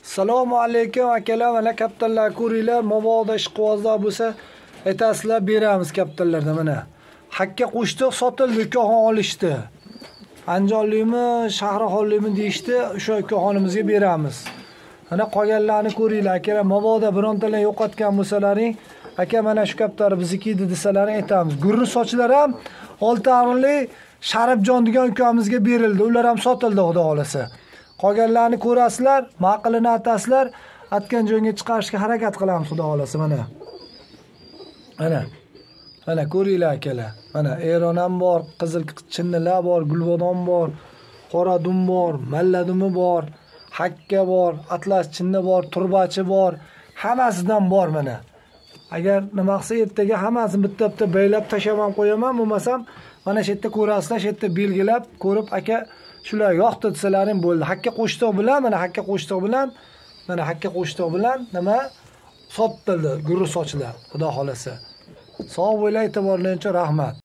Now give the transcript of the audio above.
Assalomu alaykum akalar, mana kaptanlar ko'ringlar, mabodo ishqibozlar bo'lsa, aytasizlar beramiz kaptanlarda mana. Hakka qo'shdik, sotildi, ukaxon olishdi. Andijonlikmi, Shahraxonlikmi deyishdi, o'sha ukaxonimizga beramiz. Mana qolganlarni ko'ringlar akalar, mabodo birontalar yo'qotgan bo'lsalaring, aka mana shu kaptar bizniki desalaring aytamiz. Gurni sochlar ham Oltiarli Sharifjon degan ukamizga berildi. Ular ham sotildi, xudo xolasa. Qolganlarni ko'rasizlar, ma'qilini atasizlar, atgan joyga chiqarishga harakat qilamiz, xudo xolasa mana. Mana ko'ringlar akalar. Mana Eron ham bor, qizil chinnilar bor, gulbodon bor, qora dum bor, malladumi bor, hakka bor, atlas chinni bor, turbachi bor, hammasidan bor mana. Agar nima qilsa ertaga hammasini bitta-bitta baylab tashlab ham qo'yaman, bo'lmasam mana shu yerda ko'rasizlar, shu yerda belgilab ko'rib aka shular yo'qdi desalaring bo'ldi. Hakka qo'shtiq bilan, mana hakka qo'shtiq bilan, mana hakka qo'shtiq bilan nima sotildi, gurri sochlar, xudo xolasa. Sog' bo'ling, e'tiborlaringiz uchun rahmat.